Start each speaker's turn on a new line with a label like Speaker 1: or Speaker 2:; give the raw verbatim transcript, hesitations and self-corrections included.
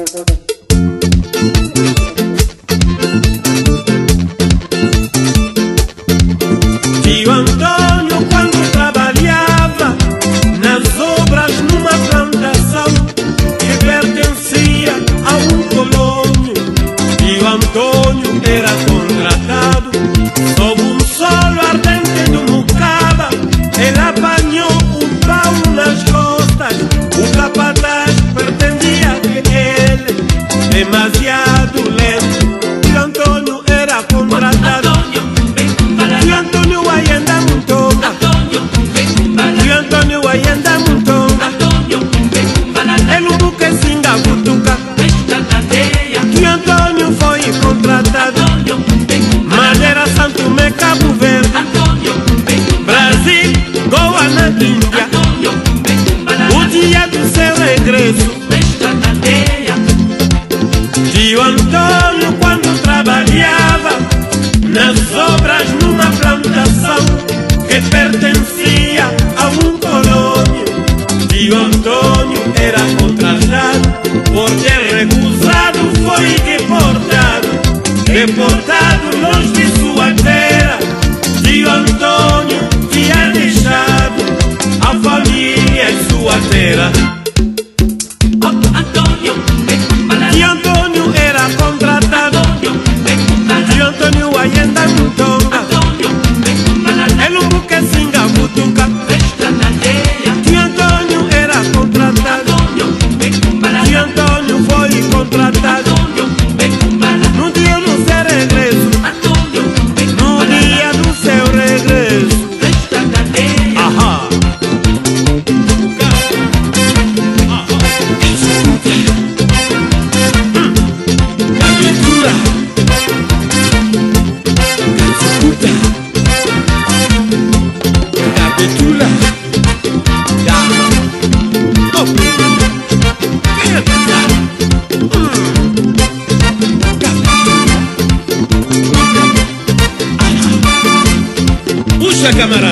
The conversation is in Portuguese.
Speaker 1: Tio Antônio, quando trabalhava nas obras numa plantação que pertencia a um colônio, Tio Antônio era contratado sob um solo ardente do Mucaba. Ele apanhou um pau nas costas, o capataz pretendia que ele, demasiado lento, Tio Antônio era contratado. Tio Antônio vai andar muito, Tio Antônio vai andar muito, ele não quer singa butuca. Tio Antônio foi contratado, mas era Santo Tomé, Cabo Verde, Brasil, Goa na Índia. O dia do seu regresso, Tio Antônio, quando trabalhava nas obras numa plantação que pertencia a um colônio, Tio Antônio era contratado. Por ter recusado foi deportado, deportado longe de sua terra. Tio Antônio tinha deixado a família em sua terra. Tio Antônio era contratado, Tio Antônio vai andar muito, ele não quer singa butuca. Tio Antônio era contratado, Tio Antônio foi contratado. No dia do seu regresso, no dia do seu regresso, ahá. Captura, captura, ya, oh, puxa, camarada.